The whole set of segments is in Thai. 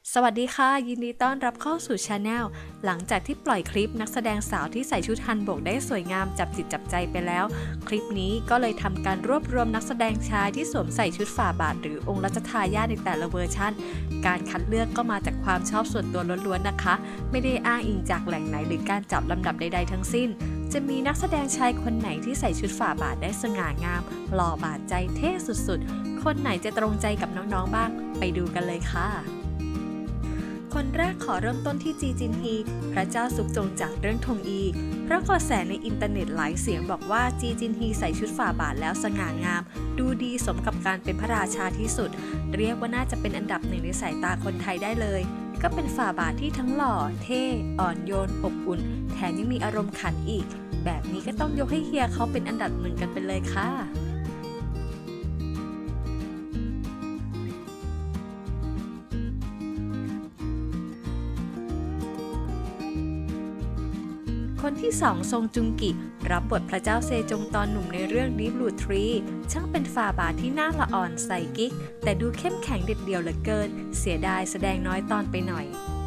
สวัสดีค่ะยินดีต้อนรับเข้าสู่ชาแนลหลังจากที่ปล่อยคลิปนักแสดงสาวที่ใส่ชุดฮันบกได้สวยงามจับจิตจับใจไปแล้วคลิปนี้ก็เลยทำการรวบรวมนักแสดงชายที่สวมใส่ชุดฝ่าบาทหรือองค์รัชทายาทในแต่ละเวอร์ชั่นการคัดเลือกก็มาจากความชอบส่วนตัวล้วนๆนะคะไม่ได้อ้างอิงจากแหล่งไหนหรือการจับลำดับใดๆทั้งสิ้นจะมีนักแสดงชายคนไหนที่ใส่ชุดฝ่าบาทได้สง่างามหล่อบาดใจเท่สุดๆคนไหนจะตรงใจกับน้องๆบ้างไปดูกันเลยค่ะคนแรกขอเริ่มต้นที่จีจินฮีพระเจ้าซุกจงจากเรื่องทงอีเพราะกระแสในอินเทอร์เน็ตหลายเสียงบอกว่าจีจินฮีใส่ชุดฝ่าบาทแล้วสง่างามดูดีสมกับการเป็นพระราชาที่สุดเรียกว่าน่าจะเป็นอันดับหนึ่งในสายตาคนไทยได้เลยก็เป็นฝ่าบาทที่ทั้งหล่อเท่อ่อนโยนอบอุ่นแถมยังมีอารมณ์ขันอีกแบบนี้ก็ต้องยกให้เฮียเขาเป็นอันดับหนึ่งกันไปเลยค่ะคนที่2ซงจุงกิรับบทพระเจ้าเซจงตอนหนุ่มในเรื่อง Deep Blue Tree ช่างเป็นฝ่าบาทที่น่าละอ่อนใส่กิ๊กแต่ดูเข้มแข็งเด็ดเดี่ยวเหลือเกินเสียดายแสดงน้อยตอนไปหน่อย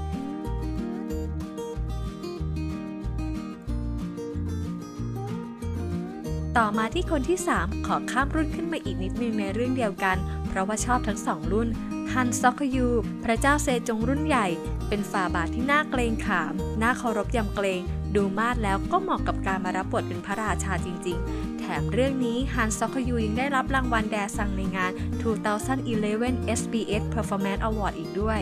ต่อมาที่คนที่3ขอข้ามรุ่นขึ้นมาอีกนิดนึงในเรื่องเดียวกันเพราะว่าชอบทั้ง2รุ่นฮันซอกยูพระเจ้าเซจงรุ่นใหญ่เป็นฝ่าบาทที่น่าเกรงขามน่าเคารพยำเกรงดูมาดแล้วก็เหมาะกับการมารับบทเป็นพระราชาจริงๆแถมเรื่องนี้ฮันซอกยูยังได้รับรางวัลแดซังในงาน 2011 SBS Performance Award อีกด้วย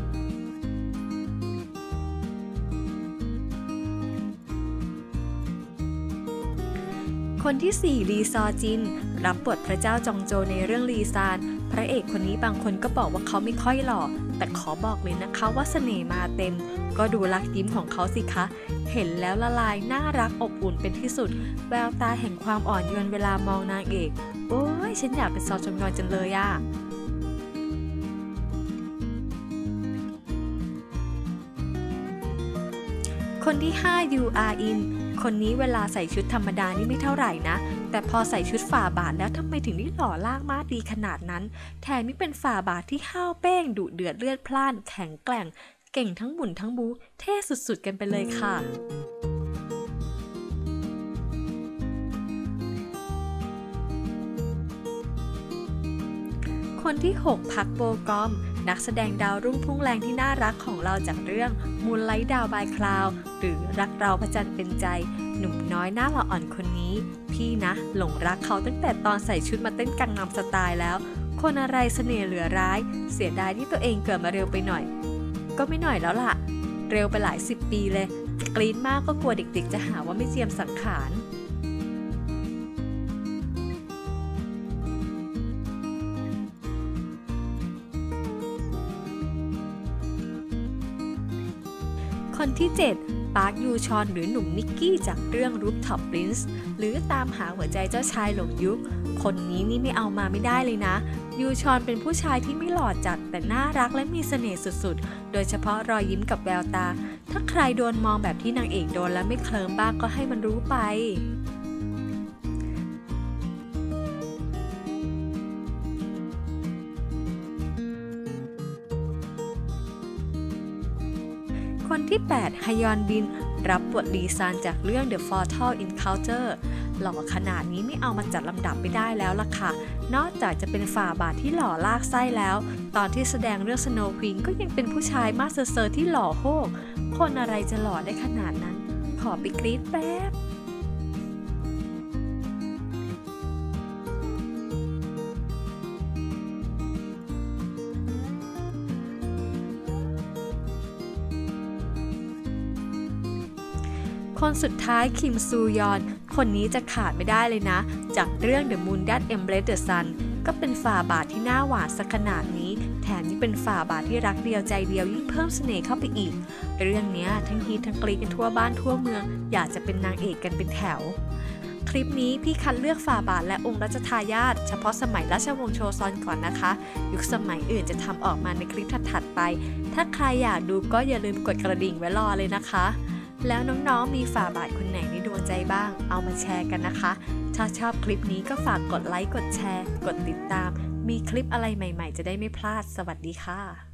คนที่4ลีซอจินรับบทพระเจ้าจองโจในเรื่องลีซานพระเอกคนนี้บางคนก็บอกว่าเขาไม่ค่อยหล่อแต่ขอบอกเลยนะคะว่าเสน่ห์มาเต็มก็ดูรักยิ้มของเขาสิคะเห็นแล้วละลายน่ารักอบอุ่นเป็นที่สุดแววตาแห่งความอ่อนโยนเวลามองนางเอกโอ้ยฉันอยากเป็นซอจงยอนจังเลยอะคนที่5ยูอาอินคนนี้เวลาใส่ชุดธรรมดานี่ไม่เท่าไหร่นะแต่พอใส่ชุดฝ่าบาทแล้วทำไมถึงได้หล่อล่างมากดีขนาดนั้นแถมนี่เป็นฝ่าบาทที่ห้าวเป้งดุเดือดเลือดพล่านแข็งแกร่งเก่งทั้งหมุนทั้งบูเท่สุดๆกันไปเลยค่ะคนที่6พักโบกอมนักแสดงดาวรุ่งพุ่งแรงที่น่ารักของเราจากเรื่องมูนไลท์ดาวบายคลาวหรือรักเราพระจันทร์เป็นใจหนุ่มน้อยหน้าหล่ออ่อนคนนี้พี่นะหลงรักเขาตั้งแต่ตอนใส่ชุดมาเต้นกังนำสไตล์แล้วคนอะไรเสน่ห์เหลือร้ายเสียดายที่ตัวเองเกิดมาเร็วไปหน่อยก็ไม่หน่อยแล้วล่ะเร็วไปหลาย10 ปีเลยกรี๊ดมากก็กลัวเด็กๆจะหาว่าไม่เจียมสังขารคนที่7ปาร์คยูชอนหรือหนุ่มนิกกี้จากเรื่อง Rooftop Prince หรือตามหาหัวใจเจ้าชายหลงยุคคนนี้นี่ไม่เอามาไม่ได้เลยนะยูชอนเป็นผู้ชายที่ไม่หล่อจัดแต่น่ารักและมีเสน่ห์สุดๆโดยเฉพาะรอยยิ้มกับแววตาถ้าใครโดนมองแบบที่นางเอกโดนแล้วไม่เคลิ้มบ้างก็ให้มันรู้ไปคนที่8ฮยอนบินรับบทลีซานจากเรื่อง The Fatal Encounter หล่อขนาดนี้ไม่เอามาจัดลำดับไม่ได้แล้วล่ะค่ะนอกจากจะเป็นฝ่าบาทที่หล่อลากไส้แล้วตอนที่แสดงเรื่อง Snow Queen ก็ยังเป็นผู้ชายมาสเซอร์ที่หล่อโฮกคนอะไรจะหล่อได้ขนาดนั้นขอไปกรี๊ดแป๊บคนสุดท้ายคิมซูยอนคนนี้จะขาดไม่ได้เลยนะจากเรื่อง The Moon That Embraced the Sun ก็เป็นฝ่าบาทที่น่าหวานสักขนาดนี้แถมยังเป็นฝ่าบาทที่รักเดียวใจเดียวยิ่งเพิ่มเสน่ห์เข้าไปอีกเรื่องนี้ทั้งฮีททั้งกรี๊ดกันทั่วบ้านทั่วเมืองอยากจะเป็นนางเอกกันเป็นแถวคลิปนี้พี่คัดเลือกฝ่าบาทและองค์รัชทายาทเฉพาะสมัยราชวงศ์โชซอนก่อนนะคะยุคสมัยอื่นจะทำออกมาในคลิปถัดๆไปถ้าใครอยากดูก็อย่าลืมกดกระดิ่งไว้รอเลยนะคะแล้วน้องๆมีฝ่าบาทคนไหนในดวงใจบ้างเอามาแชร์กันนะคะถ้าชอบคลิปนี้ก็ฝากกดไลค์กดแชร์กดติดตามมีคลิปอะไรใหม่ๆจะได้ไม่พลาดสวัสดีค่ะ